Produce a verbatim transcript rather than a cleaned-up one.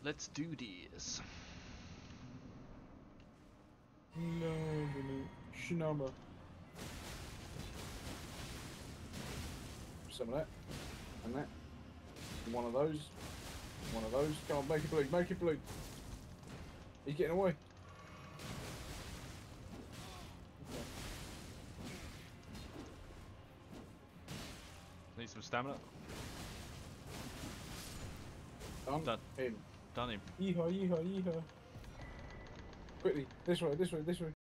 Let's do this. No, Shinama. Some of that. And that. One of those. One of those. Come on, make it blue. Make it blue. He's getting away. Okay. Need some stamina. Done. Done. In. Done him. Yeehaw, yeehaw, yeehaw. Quickly. This way, this way, this way.